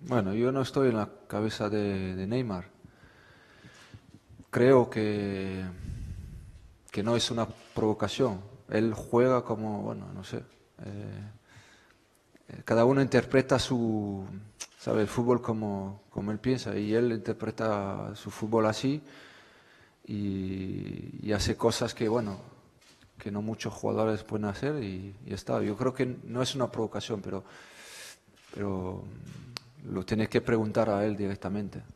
Bueno, yo no estoy en la cabeza de Neymar. Creo que no es una provocación. Él juega como, bueno, no sé. Cada uno interpreta sabe, el fútbol como él piensa y él interpreta su fútbol así y hace cosas que, bueno, que no muchos jugadores pueden hacer y ya está. Yo creo que no es una provocación, pero lo tienes que preguntar a él directamente.